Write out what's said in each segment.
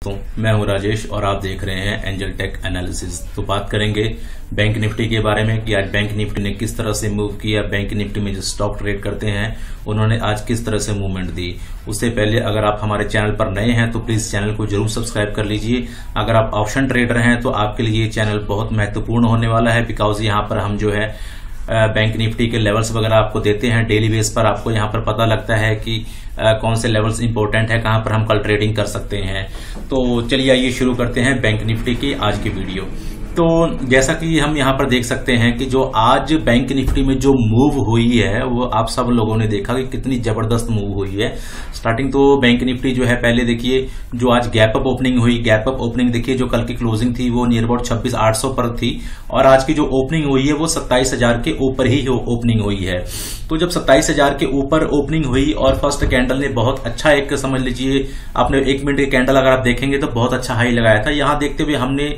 तो मैं हूं राजेश और आप देख रहे हैं एंजल टेक एनालिसिस। तो बात करेंगे बैंक निफ्टी के बारे में कि आज बैंक निफ्टी ने किस तरह से मूव किया। बैंक निफ्टी में जो स्टॉक ट्रेड करते हैं उन्होंने आज किस तरह से मूवमेंट दी। उससे पहले अगर आप हमारे चैनल पर नए हैं तो प्लीज चैनल को जरूर सब्सक्राइब कर लीजिए। अगर आप ऑप्शन ट्रेडर हैं तो आपके लिए ये चैनल बहुत महत्वपूर्ण होने वाला है, बिकॉज यहाँ पर हम जो है बैंक निफ्टी के लेवल्स वगैरह आपको देते हैं। डेली बेस पर आपको यहाँ पर पता लगता है कि कौन से लेवल्स इंपॉर्टेंट है, कहां पर हम कल ट्रेडिंग कर सकते हैं। तो चलिए आइए शुरू करते हैं बैंक निफ्टी की आज की वीडियो। तो जैसा कि हम यहाँ पर देख सकते हैं कि जो आज बैंक निफ्टी में जो मूव हुई है वो आप सब लोगों ने देखा कि कितनी जबरदस्त मूव हुई है। स्टार्टिंग तो बैंक निफ्टी जो है पहले देखिए जो आज गैप अप ओपनिंग हुई, गैप अप ओपनिंग देखिए जो कल की क्लोजिंग थी वो नियर अबाउट 26,800 पर थी और आज की जो ओपनिंग हुई है वो 27,000 के ऊपर ही ओपनिंग हुई है। तो जब 27,000 के ऊपर ओपनिंग हुई और फर्स्ट कैंडल ने बहुत अच्छा एक समझ लीजिए आपने 1 मिनट के कैंडल अगर आप देखेंगे तो बहुत अच्छा हाई लगाया था। यहां देखते हुए हमने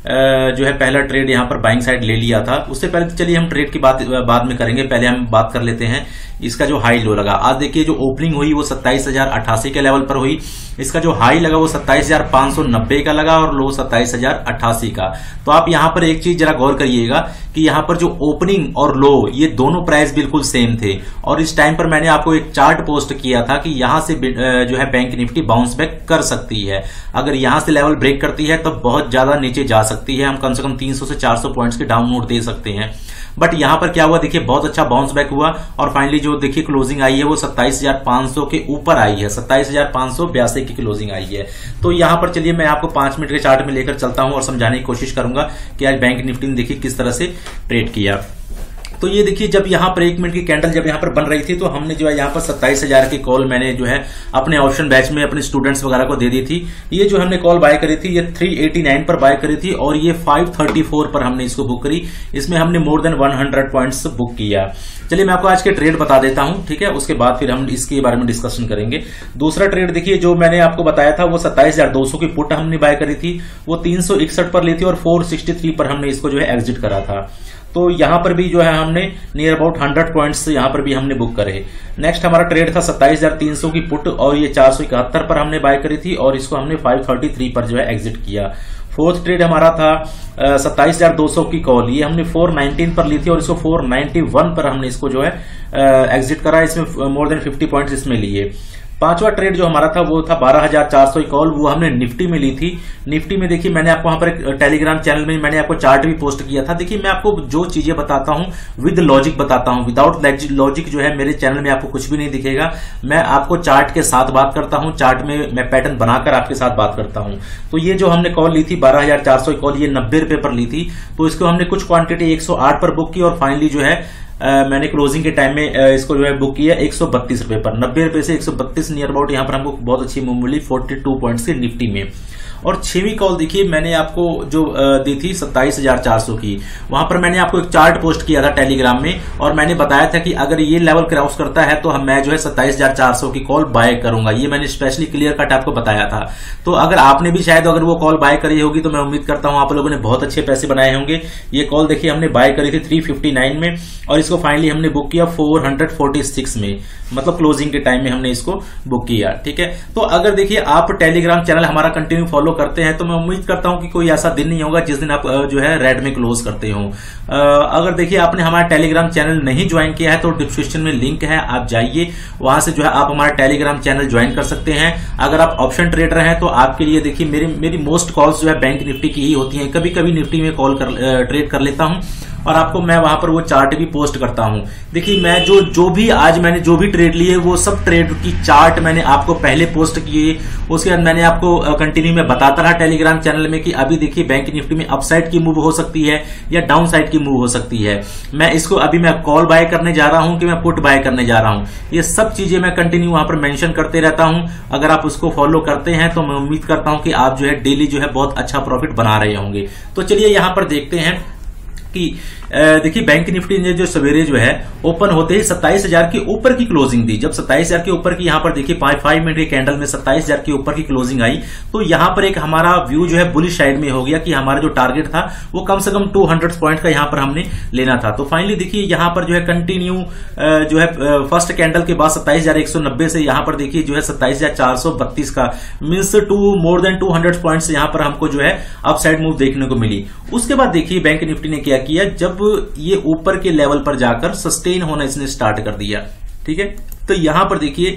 जो है पहला ट्रेड यहां पर बाइंग साइड ले लिया था। उससे पहले तो चलिए हम ट्रेड की बात बाद में करेंगे, पहले हम बात कर लेते हैं इसका जो हाई लो लगा। आज देखिए जो ओपनिंग हुई वो 27,088 के लेवल पर हुई। इसका जो हाई लगा वो 27,590 का लगा और लो 27,088 का। तो आप यहां पर एक चीज जरा गौर करिएगा कि यहां पर जो ओपनिंग और लो ये दोनों प्राइस बिल्कुल सेम थे और इस टाइम पर मैंने आपको एक चार्ट पोस्ट किया था कि यहां से जो है बैंक निफ्टी बाउंस बैक कर सकती है। अगर यहां से लेवल ब्रेक करती है तो बहुत ज्यादा नीचे जा सकती है, हम कम से कम 300 से 400 पॉइंट्स के डाउनवर्ड दे सकते हैं। बट यहां पर क्या हुआ देखिए बहुत अच्छा बाउंस बैक हुआ और फाइनली जो देखिए क्लोजिंग आई है वो 27,500 के ऊपर आई है, 27,582 की क्लोजिंग आई है। तो यहां पर चलिए मैं आपको 5 मिनट के चार्ट में लेकर चलता हूं और समझाने की कोशिश करूंगा कि आज बैंक निफ्टी ने देखिए किस तरह से ट्रेड किया। तो ये देखिए जब यहां पर 1 मिनट की कैंडल जब यहां पर बन रही थी तो हमने जो है यहां पर 27,000 की कॉल मैंने जो है अपने ऑप्शन बैच में अपने स्टूडेंट्स वगैरह को दे दी थी। ये जो हमने कॉल बाय करी थी ये 389 पर बाय करी थी और ये 534 पर हमने इसको बुक करी। इसमें हमने मोर देन 100 पॉइंट्स बुक किया। चलिए मैं आपको आज के ट्रेड बता देता हूं, ठीक है, उसके बाद फिर हम इसके बारे में डिस्कशन करेंगे। दूसरा ट्रेड देखिए जो मैंने आपको बताया था वो 27,200 की पुट हमने बाय करी थी, वो 361 पर ली थी और 463 पर हमने इसको जो है एग्जिट करा था। तो यहां पर भी जो है हमने नियर अबाउट 100 पॉइंट्स यहां पर भी हमने बुक करे। नेक्स्ट हमारा ट्रेड था 27,300 की पुट और ये 471 पर हमने बाय करी थी और इसको हमने 533 पर जो है एग्जिट किया। फोर्थ ट्रेड हमारा था 27,200 की कॉल, ये हमने 419 पर ली थी और इसको 491 पर हमने इसको जो है एग्जिट करा। इसमें मोर देन 50 पॉइंट्स इसमें लिए। पांचवा ट्रेड जो हमारा था वो था 12,400 की कॉल, वो हमने निफ्टी में ली थी। निफ्टी में देखिए मैंने आपको वहां पर टेलीग्राम चैनल में मैंने आपको चार्ट भी पोस्ट किया था। देखिए मैं आपको जो चीजें बताता हूं विद लॉजिक बताता हूं, विदाउट लॉजिक जो है मेरे चैनल में आपको कुछ भी नहीं दिखेगा। मैं आपको चार्ट के साथ बात करता हूं, चार्ट में मैं पैटर्न बनाकर आपके साथ बात करता हूं। तो ये जो हमने कॉल ली थी 12,400 की कॉल, ये 90 रुपए पर ली थी। तो इसको हमने कुछ क्वांटिटी 108 पर बुक की और फाइनली जो है मैंने क्लोजिंग के टाइम में इसको जो है बुक किया 132 रुपए पर। 90 रुपए से 132 नियर अबाउट यहां पर हमको बहुत अच्छी मूव मिली 42 पॉइंट्स की निफ्टी में। और 6वीं कॉल देखिए मैंने आपको जो दी थी 27,400 की, वहां पर मैंने आपको एक चार्ट पोस्ट किया था टेलीग्राम में और मैंने बताया था कि अगर ये लेवल क्रॉस करता है तो मैं जो है 27,400 की कॉल बाय करूंगा। ये मैंने स्पेशली क्लियर कट आपको बताया था। तो अगर आपने भी शायद अगर वो कॉल बाय करी होगी तो मैं उम्मीद करता हूं आप लोगों ने बहुत अच्छे पैसे बनाए होंगे। ये कॉल देखिए हमने बाय करी थी 359 में और इसको फाइनली हमने बुक किया 446 में, मतलब क्लोजिंग के टाइम में हमने इसको बुक किया, ठीक है। तो अगर देखिए आप टेलीग्राम चैनल हमारा कंटिन्यू फॉलो करते हैं तो मैं उम्मीद करता हूं कि कोई ऐसा दिन नहीं होगा जिस दिन आप जो है रेड में क्लोज करते हो। अगर देखिए आपने हमारा टेलीग्राम चैनल नहीं ज्वाइन किया है तो डिस्क्रिप्शन में लिंक है, आप जाइए वहां से जो है आप हमारा टेलीग्राम चैनल ज्वाइन कर सकते हैं। अगर आप ऑप्शन ट्रेडर हैं तो आपके लिए देखिए मेरी मोस्ट कॉल्स जो है बैंक निफ्टी की ही होती हैं। कभी कभी निफ्टी में कॉल ट्रेड कर लेता हूं और आपको मैं वहां पर वो चार्ट भी पोस्ट करता हूं। देखिए मैं जो भी आज मैंने जो भी ट्रेड लिए वो सब ट्रेड की चार्ट मैंने आपको पहले पोस्ट किए। उसके बाद मैंने आपको कंटिन्यू में बताता रहा टेलीग्राम चैनल में कि अभी देखिए बैंक निफ्टी में अपसाइड की मूव हो सकती है या डाउन साइड की मूव हो सकती है। मैं इसको अभी मैं कॉल बाय करने जा रहा हूं कि मैं पुट बाय करने जा रहा हूं, ये सब चीजें मैं कंटिन्यू वहां पर मेंशन करते रहता हूं। अगर आप उसको फॉलो करते हैं तो मैं उम्मीद करता हूं कि आप जो है डेली जो है बहुत अच्छा प्रॉफिट बना रहे होंगे। तो चलिए यहां पर देखते हैं कि देखिए बैंक निफ्टी ने जो सवेरे जो है ओपन होते ही 27,000 के ऊपर की क्लोजिंग दी। जब 27,000 के ऊपर की यहाँ पर देखिए 5 मिनट के कैंडल में 27,000 के ऊपर की क्लोजिंग आई, तो यहाँ पर एक हमारा व्यू जो है बुलिश साइड में हो गया कि हमारा जो टारगेट था वो कम से कम 200 पॉइंट का यहाँ पर हमने लेना था। तो फाइनली देखिए यहाँ पर जो है कंटिन्यू जो है फर्स्ट कैंडल के बाद 27,190 से यहाँ पर देखिए जो है 27,432 का मीन्स मोर देन 200 पॉइंट्स यहाँ पर हमको जो है अपसाइड मूव देखने को मिली। उसके बाद देखिए बैंक निफ्टी ने क्या किया, जब ये ऊपर के लेवल पर जाकर सस्टेन होना इसने स्टार्ट कर दिया। ठीक है, तो यहां पर देखिए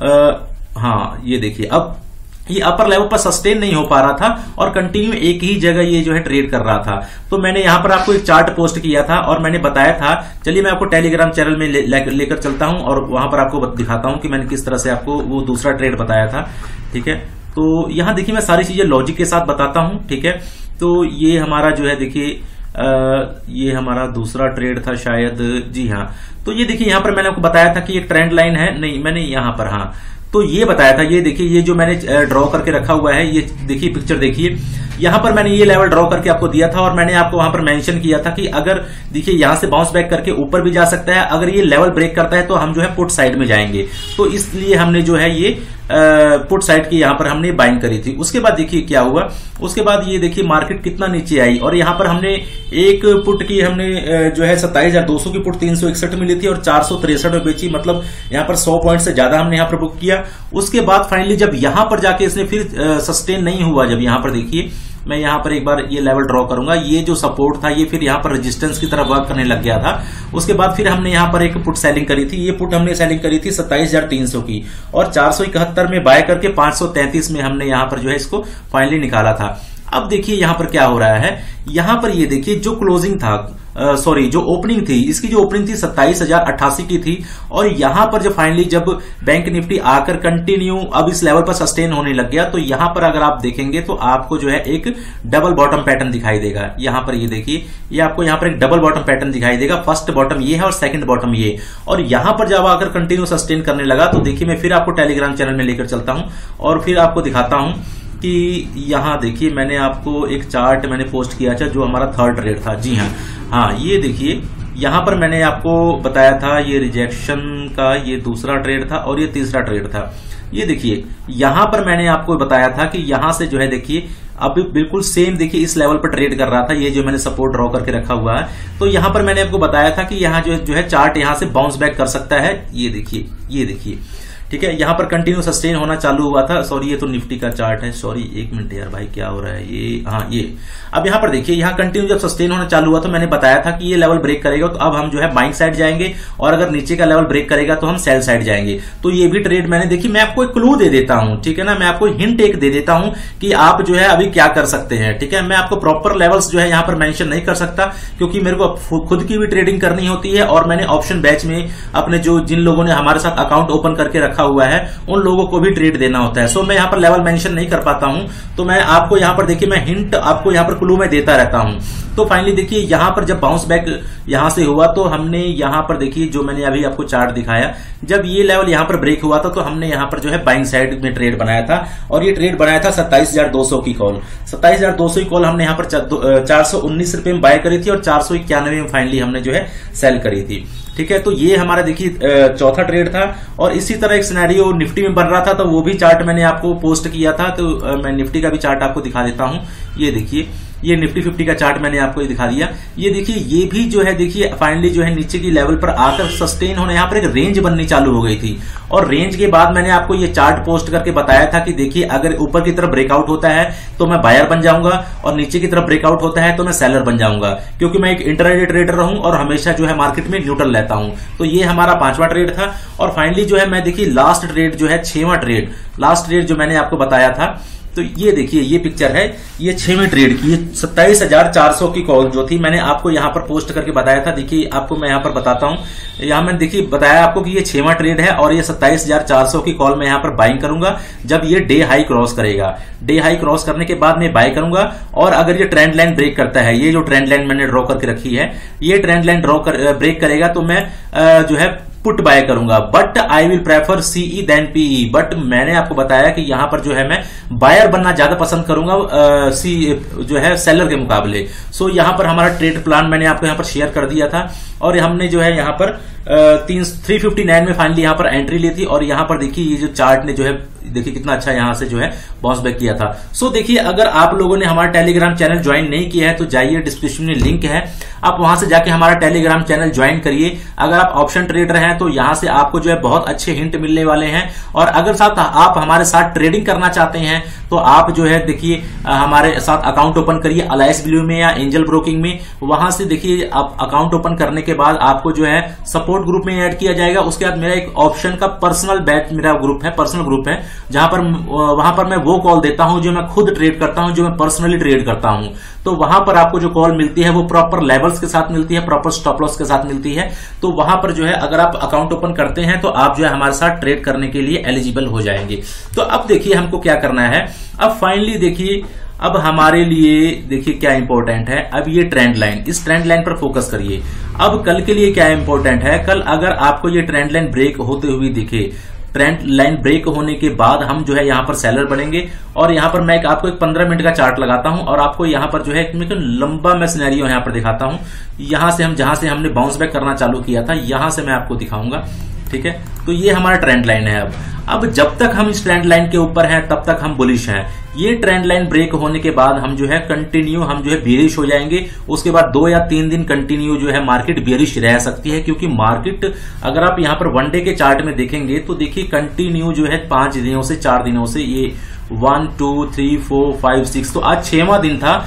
हाँ ये देखिए अब ये अपर लेवल पर सस्टेन नहीं हो पा रहा था और कंटिन्यू एक ही जगह ये जो है ट्रेड कर रहा था। तो मैंने यहां पर आपको एक चार्ट पोस्ट किया था और मैंने बताया था, चलिए मैं आपको टेलीग्राम चैनल में लेकर चलता हूं और वहां पर आपको दिखाता हूं कि मैंने किस तरह से आपको वो दूसरा ट्रेड बताया था। ठीक है, तो यहां देखिए मैं सारी चीजें लॉजिक के साथ बताता हूं। ठीक है, तो ये हमारा जो है देखिए ये हमारा दूसरा ट्रेड था शायद, जी हाँ। तो ये देखिए यहां पर मैंने आपको बताया था कि एक ट्रेंड लाइन है, नहीं मैंने यहां पर हाँ तो ये बताया था। ये देखिए ये जो मैंने ड्रॉ करके रखा हुआ है, ये देखिए पिक्चर देखिए, यहां पर मैंने ये लेवल ड्रॉ करके आपको दिया था और मैंने आपको वहां पर मेंशन किया था कि अगर देखिए यहां से बाउंस बैक करके ऊपर भी जा सकता है, अगर ये लेवल ब्रेक करता है तो हम जो है पुट साइड में जाएंगे। तो इसलिए हमने जो है ये पुट साइड की यहां पर हमने बाइंग करी थी। उसके बाद देखिए क्या हुआ, उसके बाद ये देखिए मार्केट कितना नीचे आई और यहां पर हमने एक पुट की हमने जो है 27,200 की पुट 361 मिली थी और 463 में बेची, मतलब यहां पर 100 पॉइंट से ज्यादा हमने यहां पर बुक किया। उसके बाद फाइनली जब यहां पर जाके इसने फिर सस्टेन नहीं हुआ, जब यहां पर देखिए मैं यहां पर एक बार ये लेवल ड्रॉ करूंगा, ये जो सपोर्ट था ये फिर यहां पर रेजिस्टेंस की तरफ वर्क करने लग गया था। उसके बाद फिर हमने यहां पर एक पुट सेलिंग करी थी, ये पुट हमने सेलिंग करी थी 27,300 की और 471 में बाय करके 533 में हमने यहां पर जो है इसको फाइनली निकाला था। अब देखिए यहां पर क्या हो रहा है, यहां पर ये देखिए जो क्लोजिंग था जो ओपनिंग थी, इसकी जो ओपनिंग थी 27,088 की थी और यहां पर जब फाइनली जब बैंक निफ्टी आकर कंटिन्यू अब इस लेवल पर सस्टेन होने लग गया, तो यहां पर अगर आप देखेंगे तो आपको जो है एक डबल बॉटम पैटर्न दिखाई देगा। यहां पर ये देखिए, ये आपको यहां पर एक डबल बॉटम पैटर्न दिखाई देगा। फर्स्ट बॉटम ये है और सेकंड बॉटम ये, और यहां पर जब आकर कंटिन्यू सस्टेन करने लगा तो देखिए मैं फिर आपको टेलीग्राम चैनल में लेकर चलता हूं और फिर आपको दिखाता हूं कि यहां देखिए मैंने आपको एक चार्ट मैंने पोस्ट किया था जो हमारा थर्ड ट्रेड था। जी हाँ, ये देखिए यहां पर मैंने आपको बताया था ये रिजेक्शन का ये दूसरा ट्रेड था और ये तीसरा ट्रेड था। ये देखिए यहां पर मैंने आपको बताया था कि यहां से जो है देखिए अब बिल्कुल सेम देखिए इस लेवल पर ट्रेड कर रहा था, ये जो मैंने सपोर्ट ड्रॉ करके रखा हुआ है। तो यहां पर मैंने आपको बताया था कि यहां जो है चार्ट यहां से बाउंस बैक कर सकता है। ये देखिए ठीक है, यहां पर कंटिन्यू सस्टेन होना चालू हुआ था। सॉरी ये तो निफ्टी का चार्ट है, सॉरी एक मिनट यार भाई क्या हो रहा है ये, हाँ ये अब यहां पर देखिए यहां कंटिन्यू जब सस्टेन होना चालू हुआ तो मैंने बताया था कि ये लेवल ब्रेक करेगा तो अब हम जो है बाइंग साइड जाएंगे और अगर नीचे का लेवल ब्रेक करेगा तो हम सेल साइड जाएंगे। तो ये भी ट्रेड मैंने देखी, मैं आपको एक क्लू दे देता हूं, ठीक है ना, मैं आपको हिंट एक दे देता हूं कि आप जो है अभी क्या कर सकते हैं। ठीक है, मैं आपको प्रॉपर लेवल्स जो है यहां पर मेंशन नहीं कर सकता क्योंकि मेरे को खुद की भी ट्रेडिंग करनी होती है और मैंने ऑप्शन बैच में अपने जो जिन लोगों ने हमारे साथ अकाउंट ओपन करके रखा हुआ है उन लोगों को भी ट्रेड देना होता है। सो मैं यहाँ पर लेवल मेंशन नहीं कर पाता हूं, तो मैं आपको यहाँ पर देखिए मैं हिंट आपको यहाँ पर क्लू में देता रहता हूं। तो फाइनली देखिए यहाँ पर जब बाउंस बैक यहां से हुआ तो हमने यहाँ पर देखिए जो मैंने अभी आपको चार्ट दिखाया, जब ये लेवल यहाँ पर ब्रेक हुआ था तो हमने यहाँ पर जो है बाइंग साइड में ट्रेड बनाया था और ये ट्रेड बनाया था 27,200 की कॉल। 27,200 की कॉल हमने यहाँ पर 419 रुपए में बाय करी थी और 491 में फाइनली हमने जो है सेल करी थी। ठीक है, तो ये हमारा देखिए चौथा ट्रेड था और इसी तरह एक सिनेरियो निफ्टी में बन रहा था तो वो भी चार्ट मैंने आपको पोस्ट किया था। तो मैं निफ्टी का भी चार्ट आपको दिखा देता हूं। ये देखिए ये निफ्टी 50 का चार्ट मैंने आपको दिखा दिया। ये देखिए ये भी जो है देखिए फाइनली जो है नीचे की लेवल पर आकर सस्टेन होने यहाँ पर एक रेंज बननी चालू हो गई थी और रेंज के बाद मैंने आपको ये चार्ट पोस्ट करके बताया था कि देखिए अगर ऊपर की तरफ ब्रेकआउट होता है तो मैं बायर बन जाऊंगा और नीचे की तरफ ब्रेकआउट होता है तो मैं सेलर बन जाऊंगा क्योंकि मैं एक इंटरडे ट्रेडर रहूं और हमेशा जो है मार्केट में न्यूट्रल रहता हूं। तो ये हमारा पांचवा ट्रेड था और फाइनली जो है मैं देखिए लास्ट ट्रेड जो है छठवां ट्रेड, लास्ट ट्रेड जो मैंने आपको बताया था, तो ये देखिए ये पिक्चर है, ये 6वें ट्रेड की 27,400 की कॉल जो थी मैंने आपको यहाँ पर पोस्ट करके बताया था। देखिए आपको मैं यहाँ पर बताता हूँ, यहाँ मैंने देखिए बताया आपको कि ये 6वां ट्रेड है और ये 27,400 की कॉल मैं यहाँ पर बाइंग करूंगा जब ये डे हाई क्रॉस करेगा। डे हाई क्रॉस करने के बाद मैं बाय करूंगा और अगर ये ट्रेंड लाइन ब्रेक करता है, ये जो ट्रेंड लाइन मैंने ड्रॉ करके रखी है, ये ट्रेंड लाइन ब्रेक करेगा तो मैं जो है पुट बाय करूंगा, but I will prefer CE than PE. But मैंने आपको बताया कि यहां पर जो है मैं बायर बनना ज्यादा पसंद करूंगा सी जो है सेलर के मुकाबले। सो यहां पर हमारा ट्रेड प्लान मैंने आपको यहां पर शेयर कर दिया था और हमने जो है यहां पर 359 में फाइनली यहां पर एंट्री ली थी। और यहां पर देखिए ये जो चार्ट ने जो है देखिए कितना अच्छा यहां से जो है बाउंस बैक किया था। सो देखिए अगर आप लोगों ने हमारा टेलीग्राम चैनल ज्वाइन नहीं किया है तो जाइए, डिस्क्रिप्शन में लिंक है, आप वहां से जाके हमारा टेलीग्राम चैनल ज्वाइन करिए। अगर आप ऑप्शन ट्रेडर हैं तो यहां से आपको जो है बहुत अच्छे हिंट मिलने वाले हैं। और अगर साथ आप हमारे साथ ट्रेडिंग करना चाहते हैं तो आप जो है देखिए हमारे साथ अकाउंट ओपन करिए अलायंस ब्लू में या एंजल ब्रोकिंग में। वहां से देखिए आप अकाउंट ओपन करने के बाद आपको जो है सपोर्ट ग्रुप में ऐड किया जाएगा। उसके बाद मेरा एक ऑप्शन का पर्सनल बैच मेरा ग्रुप है, पर्सनल ग्रुप है, जहां पर वहां पर मैं वो कॉल देता हूं जो मैं खुद ट्रेड करता हूं, जो मैं पर्सनली ट्रेड करता हूं। तो वहां पर आपको जो कॉल मिलती है वो प्रॉपर लेवल्स के साथ मिलती है, प्रॉपर स्टॉप लॉस के साथ मिलती है। तो वहां पर जो है अगर आप अकाउंट ओपन करते हैं तो आप जो है हमारे साथ ट्रेड करने के लिए एलिजिबल हो जाएंगे। तो अब देखिए हमको क्या करना है। अब फाइनली देखिए अब हमारे लिए देखिए क्या इंपॉर्टेंट है। अब ये ट्रेंड लाइन, इस ट्रेंड लाइन पर फोकस करिए। अब कल के लिए क्या इंपॉर्टेंट है, कल अगर आपको ये ट्रेंड लाइन ब्रेक होते हुए दिखे, ट्रेंड लाइन ब्रेक होने के बाद हम जो है यहां पर सेलर बनेंगे। और यहां पर मैं आपको एक 15 मिनट का चार्ट लगाता हूं और आपको यहां पर जो है एक लंबा मैं सिनेरियो यहां पर दिखाता हूं। यहां से हम जहां से हमने बाउंस बैक करना चालू किया था यहां से मैं आपको दिखाऊंगा, ठीक है। तो ये हमारा ट्रेंड लाइन है। अब जब तक हम इस ट्रेंड लाइन के ऊपर हैं तब तक हम बुलिश हैं। ये ट्रेंड लाइन ब्रेक होने के बाद हम जो है कंटिन्यू हम जो है बेरिश हो जाएंगे। उसके बाद 2 या 3 दिन कंटिन्यू जो है मार्केट बेरिश रह सकती है, क्योंकि मार्केट अगर आप यहां पर वन डे के चार्ट में देखेंगे तो देखिए कंटिन्यू जो है 5 दिनों से 4 दिनों से ये 1 2 3 4 5 6 तो आज 6वां दिन था।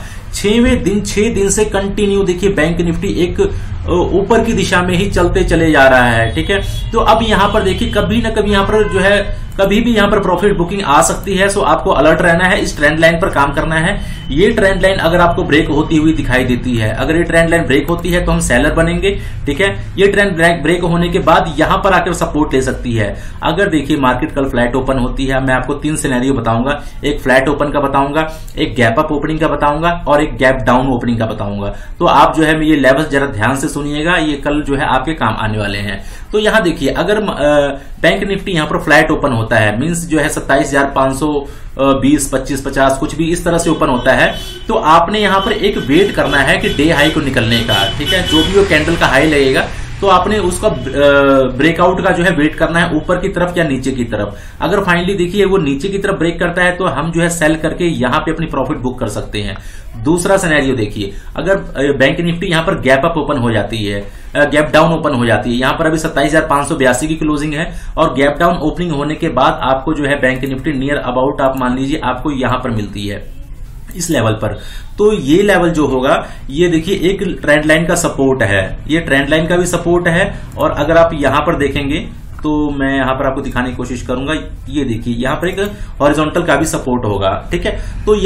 6 दिन से कंटिन्यू देखिए बैंक निफ्टी एक ऊपर की दिशा में ही चलते चले जा रहा है, ठीक है। तो अब यहां पर देखिए कभी ना कभी यहां पर जो है कभी भी यहां पर प्रॉफिट बुकिंग आ सकती है। सो आपको अलर्ट रहना है, इस ट्रेंड लाइन पर काम करना है। ये ट्रेंड लाइन अगर आपको ब्रेक होती हुई दिखाई देती है, अगर ये ट्रेंड लाइन ब्रेक होती है तो हम सेलर बनेंगे, ठीक है। ये ट्रेंड ब्रेक होने के बाद यहां पर आकर सपोर्ट ले सकती है। अगर देखिए मार्केट कल फ्लैट ओपन होती है, मैं आपको 3 सिनेरियो बताऊंगा, एक फ्लैट ओपन का बताऊंगा, एक गैप अप ओपनिंग का बताऊंगा और एक गैप डाउन ओपनिंग का बताऊंगा। तो आप जो है ये लेवल्स जरा ध्यान से सुनिएगा, ये कल जो है आपके काम आने वाले हैं। तो यहां देखिए अगर बैंक निफ्टी यहां पर फ्लैट ओपन होता है, मींस जो है 27,520 25 50 कुछ भी इस तरह से ओपन होता है, तो आपने यहां पर एक वेट करना है कि डे हाई को निकलने का, ठीक है। जो भी वो कैंडल का हाई लगेगा तो आपने उसका ब्रेकआउट का जो है वेट करना है, ऊपर की तरफ या नीचे की तरफ। अगर फाइनली देखिए वो नीचे की तरफ ब्रेक करता है तो हम जो है सेल करके यहां पे अपनी प्रॉफिट बुक कर सकते हैं। दूसरा सिनेरियो देखिए, अगर बैंक निफ्टी यहां पर गैप अप ओपन हो जाती है, गैप डाउन ओपन हो जाती है, यहां पर अभी 27,582 की क्लोजिंग है और गैप डाउन ओपनिंग होने के बाद आपको जो है बैंक निफ्टी नियर अबाउट आप मान लीजिए आपको यहां पर मिलती है इस लेवल पर। तो ये लेवल जो होगा ये देखिए एक ट्रेंड लाइन का सपोर्ट है, ये ट्रेंड लाइन का भी सपोर्ट है। और अगर आप यहां पर देखेंगे तो मैं यहां पर आपको दिखाने की कोशिश करूंगा, ये देखिए यहां पर एक हॉरिजॉन्टल का भी सपोर्ट होगा, ठीक है। तो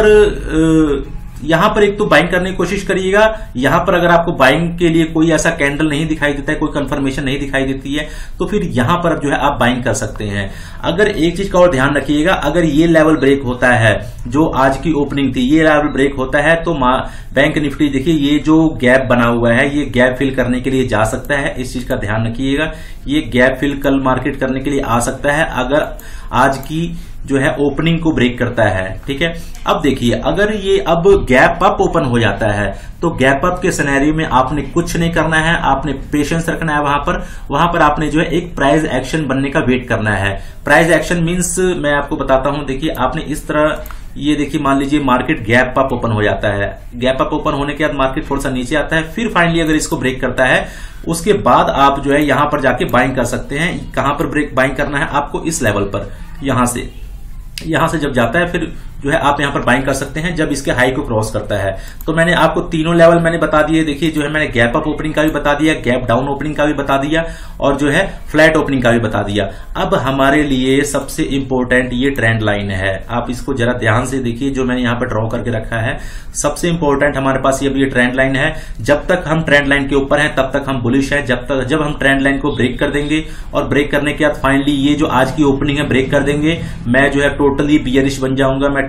यहां पर एक तो बाइंग करने की कोशिश करिएगा। यहां पर अगर आपको बाइंग के लिए कोई ऐसा कैंडल नहीं दिखाई देता है, कोई कंफर्मेशन नहीं दिखाई देती है, तो फिर यहां पर जो है आप बाइंग कर सकते हैं। अगर एक चीज का और ध्यान रखिएगा, अगर ये लेवल ब्रेक होता है जो आज की ओपनिंग थी, ये लेवल ब्रेक होता है तो बैंक निफ्टी देखिए ये जो गैप बना हुआ है ये गैप फिल करने के लिए जा सकता है। इस चीज का ध्यान रखिएगा, ये गैप फिल कल मार्केट करने के लिए आ सकता है अगर आज की जो है ओपनिंग को ब्रेक करता है, ठीक है। अब देखिए अगर ये अब गैप अप ओपन हो जाता है तो गैप अप के सिनेरियो में आपने कुछ नहीं करना है, आपने पेशेंस रखना है। वहां पर आपने जो है एक प्राइस एक्शन बनने का वेट करना है। प्राइस एक्शन मींस मैं आपको बताता हूं, देखिए आपने इस तरह ये देखिए मान लीजिए मार्केट गैप अप ओपन हो जाता है, गैप अप ओपन होने के बाद मार्केट थोड़ा सा नीचे आता है, फिर फाइनली अगर इसको ब्रेक करता है उसके बाद आप जो है यहां पर जाके बाइंग कर सकते हैं। कहां पर ब्रेक बाइंग करना है आपको, इस लेवल पर, यहां से जब जाता है फिर जो है आप यहां पर बाइंग कर सकते हैं जब इसके हाई को क्रॉस करता है। तो मैंने आपको तीनों लेवल मैंने बता दिए, देखिए जो है मैंने गैप अप ओपनिंग का भी बता दिया, गैप डाउन ओपनिंग का भी बता दिया और जो है फ्लैट ओपनिंग का भी बता दिया। अब हमारे लिए सबसे इंपॉर्टेंट ये ट्रेंड लाइन है, आप इसको जरा ध्यान से देखिए जो मैंने यहां पर ड्रॉ करके रखा है। सबसे इंपॉर्टेंट हमारे पास ये ट्रेंड लाइन है। जब तक हम ट्रेंड लाइन के ऊपर हैं तब तक हम बुलिश है। जब हम ट्रेंड लाइन को ब्रेक कर देंगे और ब्रेक करने के बाद फाइनली ये जो आज की ओपनिंग है ब्रेक कर देंगे, मैं जो है टोटली बियरिश बन जाऊंगा, मैं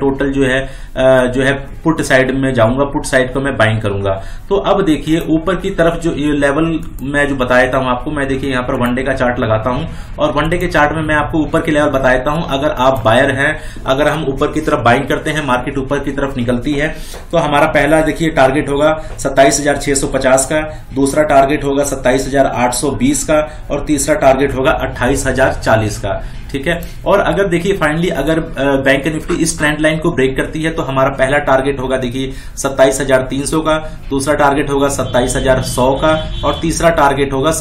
टोटल जो है पुट साइड में जाऊंगा, पुट साइड को मैं बाइंग करूंगा। तो अब देखिए ऊपर की तरफ जो ये लेवल मैं जो बताया हूं आपको, मैं देखिए यहाँ पर वनडे का चार्ट लगाता हूं और वनडे के चार्ट में मैं आपको ऊपर के लेवल बताता हूं। अगर आप बायर हैं, अगर हम ऊपर की तरफ बाइंग करते हैं, मार्केट ऊपर की तरफ निकलती है, तो हमारा पहला देखिए टारगेट होगा 27,650 का, दूसरा टारगेट होगा 27,820 का और तीसरा टारगेट होगा 28,040 का। ठीक है, और अगर देखिए फाइनली अगर बैंक निफ्टी इस ट्रेंड लाइन को ब्रेक करती है तो हमारा पहला टारगेट होगा देखिए 27,300 का, दूसरा टारगेट होगा 27,100 का और तीसरा टारगेट होगा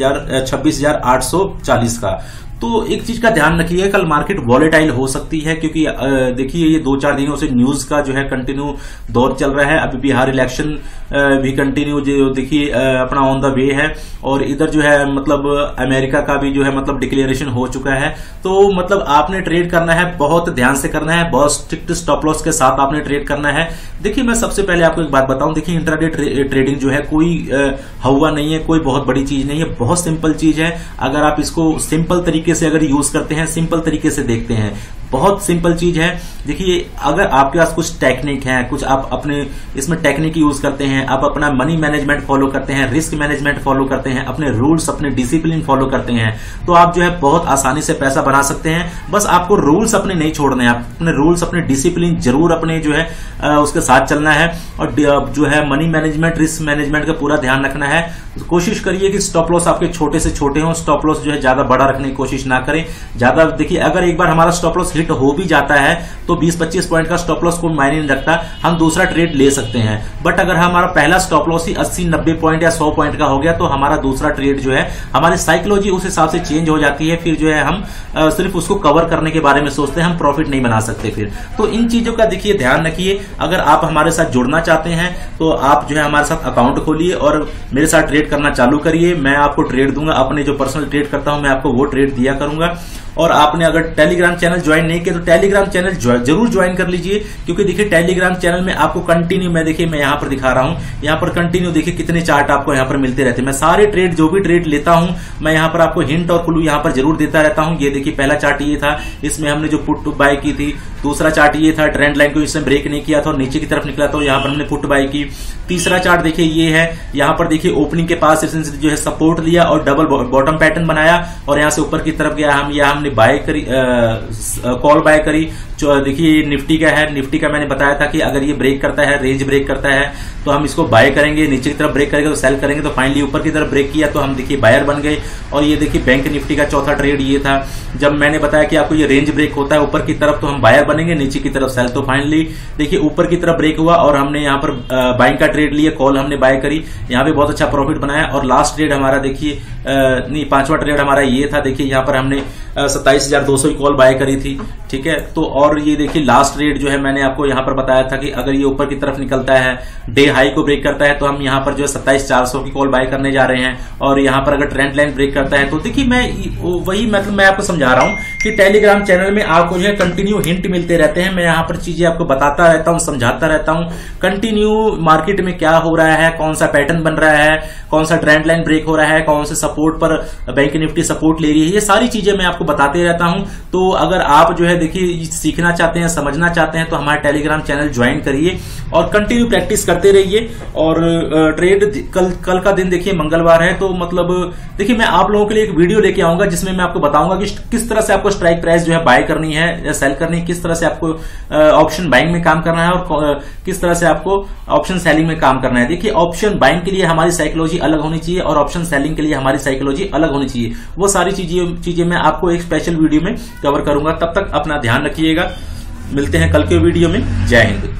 26,840 का। तो एक चीज का ध्यान रखिए, कल मार्केट वॉलेटाइल हो सकती है क्योंकि देखिए ये 2-4 दिनों से न्यूज का जो है कंटिन्यू दौर चल रहा है। अभी बिहार इलेक्शन भी कंटिन्यू जो देखिए अपना ऑन द वे है और इधर जो है मतलब अमेरिका का भी जो है मतलब डिक्लेरेशन हो चुका है। तो मतलब आपने ट्रेड करना है, बहुत ध्यान से करना है, बहुत स्ट्रिक्ट स्टॉप लॉस के साथ आपने ट्रेड करना है। देखिए मैं सबसे पहले आपको एक बात बताऊं, देखिए इंट्राडे ट्रेडिंग जो है कोई हवा नहीं है, कोई बहुत बड़ी चीज नहीं है, बहुत सिंपल चीज है। अगर आप इसको सिंपल तरीके से अगर यूज करते हैं, सिंपल तरीके से देखते हैं, बहुत सिंपल चीज है। देखिए अगर आपके पास कुछ टेक्निक है, कुछ आप अपने इसमें टेक्निक यूज करते हैं, आप अपना मनी मैनेजमेंट फॉलो करते हैं, रिस्क मैनेजमेंट फॉलो करते हैं, अपने रूल्स, अपने डिसिप्लिन फॉलो करते हैं, तो आप जो है बहुत आसानी से पैसा बना सकते हैं। बस आपको रूल्स अपने नहीं छोड़ने हैं, अपने रूल्स, अपने डिसिप्लिन जरूर अपने जो है उसके साथ चलना है और जो है मनी मैनेजमेंट, रिस्क मैनेजमेंट का पूरा ध्यान रखना है। कोशिश करिए कि स्टॉप लॉस आपके छोटे से छोटे हों, स्टॉप लॉस जो है ज्यादा बड़ा रखने की कोशिश ना करें। ज्यादा देखिए अगर एक बार हमारा स्टॉप लॉस हिट हो भी जाता है तो 20-25 पॉइंट का स्टॉप लॉस कोई मायने नहीं रखता, हम दूसरा ट्रेड ले सकते हैं। बट अगर हमारा पहला स्टॉप लॉस ही 80-90 पॉइंट या 100 पॉइंट का हो गया तो हमारा दूसरा ट्रेड जो है, हमारी साइकोलॉजी उस हिसाब से चेंज हो जाती है। फिर जो है हम सिर्फ उसको कवर करने के बारे में सोचते हैं, हम प्रॉफिट नहीं बना सकते फिर। तो इन चीजों का देखिए ध्यान रखिए। अगर आप हमारे साथ जुड़ना चाहते हैं तो आप जो है हमारे साथ अकाउंट खोलिए और मेरे साथ ट्रेड करना चालू करिए। मैं आपको ट्रेड दूंगा, अपने जो पर्सनल ट्रेड करता हूं मैं आपको वो ट्रेड दिया करूंगा। और आपने अगर टेलीग्राम चैनल ज्वाइन नहीं किया तो टेलीग्राम चैनल जरूर ज्वाइन कर लीजिए, क्योंकि देखिए टेलीग्राम चैनल में आपको कंटिन्यू, मैं देखिए मैं यहां पर दिखा रहा हूं, यहां पर कंटिन्यू देखिए कितने चार्ट आपको यहां पर मिलते रहते हैं। मैं सारे ट्रेड, जो भी ट्रेड लेता हूं मैं यहां पर आपको हिंट और क्लू यहां पर जरूर देता रहता हूं। ये देखिए पहला चार्ट ये था, इसमें हमने जो पुट बाय की थी। दूसरा चार्ट ये था, ट्रेंड लाइन को इसने ब्रेक नहीं किया था और नीचे की तरफ निकला तो यहां पर हमने पुट बाय की। तीसरा चार्ट देखिए ये है, यहां पर देखिए ओपनिंग के पास जो है सपोर्ट लिया और डबल बॉटम पैटर्न बनाया और यहां से ऊपर की तरफ गया। हमने बाय करी, कॉल बाय करी। देखिए निफ्टी का है, निफ्टी का मैंने बताया था कि अगर ये ब्रेक करता है, रेंज ब्रेक करता है तो हम इसको बाय करेंगे, नीचे की तरफ ब्रेक करेंगे तो सेल करेंगे। तो फाइनली ऊपर की तरफ ब्रेक किया तो हम देखिए बायर बन गए। और ये देखिए बैंक निफ्टी का चौथा ट्रेड ये था, जब मैंने बताया कि आपको ये रेंज ब्रेक होता है ऊपर की तरफ तो हम बायर बनेंगे, नीचे की तरफ सेल। तो फाइनली देखिए ऊपर की तरफ ब्रेक हुआ और हमने यहाँ पर बाइंग का ट्रेड लिया, कॉल हमने बाय करी, यहाँ पे बहुत अच्छा प्रॉफिट बनाया। और लास्ट ट्रेड हमारा देखिए नहीं, पांचवा ट्रेड हमारा ये था, देखिए यहाँ पर हमने 27,200 की कॉल बाय करी थी। ठीक है, तो और ये देखिए लास्ट ट्रेड जो है मैंने आपको यहाँ पर बताया था कि अगर ये ऊपर की तरफ निकलता है, डे हाई को ब्रेक करता है तो हम यहाँ पर जो है 27,400 की कॉल बाय करने जा रहे हैं। और यहाँ पर अगर ट्रेंड लाइन ब्रेक करता है तो देखिए मैं आपको समझा रहा हूँ कि टेलीग्राम चैनल में आपको जो है कंटिन्यू हिंट मिलते रहते हैं। मैं यहाँ पर चीजें आपको बताता रहता हूँ, समझाता रहता हूँ कंटिन्यू मार्केट में क्या हो रहा है, कौन सा पैटर्न बन रहा है, कौन सा ट्रेंड लाइन ब्रेक हो रहा है, कौन से सपोर्ट पर बैंक निफ्टी सपोर्ट ले रही है, ये सारी चीजें मैं आपको बताते रहता हूं। तो अगर आप जो है देखिए सीखना चाहते हैं, समझना चाहते हैं तो हमारा टेलीग्राम चैनल ज्वाइन करिए और कंटिन्यू प्रैक्टिस करते रहिए। और ट्रेड कल का दिन देखिए मंगलवार है, तो मतलब देखिए मैं आप लोगों के लिए एक वीडियो लेके आऊंगा जिसमें मैं आपको बताऊंगा कि किस तरह से आपको स्ट्राइक प्राइस जो है बाय करनी है या सेल करनी है, किस तरह से आपको ऑप्शन बाइंग में काम करना है और किस तरह से आपको ऑप्शन सेलिंग में काम करना है। देखिए ऑप्शन बाइंग के लिए हमारी साइकोलॉजी अलग होनी चाहिए और ऑप्शन सेलिंग के लिए हमारी साइकोलॉजी अलग होनी चाहिए। वो सारी चीजें मैं आपको एक स्पेशल वीडियो में कवर करूंगा। तब तक अपना ध्यान रखिएगा, मिलते हैं कल के वीडियो में। जय हिंद।